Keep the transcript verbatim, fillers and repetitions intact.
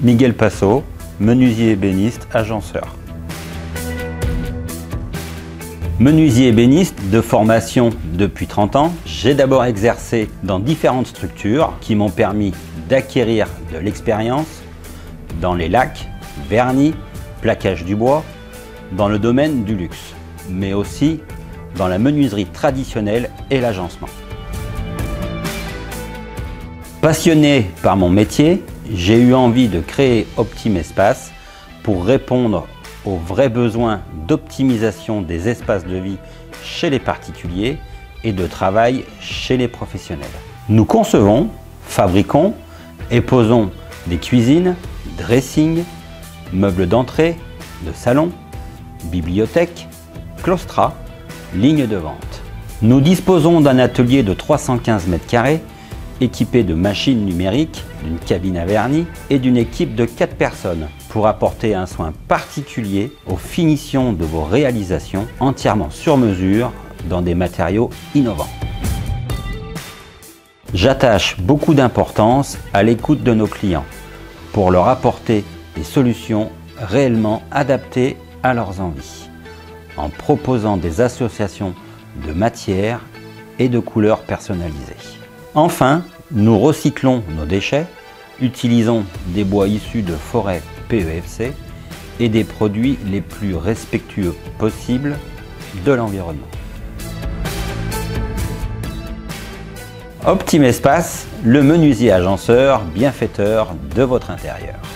Miguel Passo, menuisier ébéniste, agenceur. Menuisier ébéniste de formation depuis trente ans, j'ai d'abord exercé dans différentes structures qui m'ont permis d'acquérir de l'expérience dans les lacs, vernis, plaquage du bois, dans le domaine du luxe, mais aussi dans la menuiserie traditionnelle et l'agencement. Passionné par mon métier, j'ai eu envie de créer Optime Espace pour répondre aux vrais besoins d'optimisation des espaces de vie chez les particuliers et de travail chez les professionnels. Nous concevons, fabriquons et posons des cuisines, dressing, meubles d'entrée, de salon, bibliothèque, claustras, lignes de vente. Nous disposons d'un atelier de trois cent quinze mètres carrés équipé de machines numériques, d'une cabine à vernis et d'une équipe de quatre personnes pour apporter un soin particulier aux finitions de vos réalisations entièrement sur mesure dans des matériaux innovants. J'attache beaucoup d'importance à l'écoute de nos clients pour leur apporter des solutions réellement adaptées à leurs envies, en proposant des associations de matières et de couleurs personnalisées. Enfin, nous recyclons nos déchets, utilisons des bois issus de forêts P E F C et des produits les plus respectueux possibles de l'environnement. Optime Espace, le menuisier agenceur bienfaiteur de votre intérieur.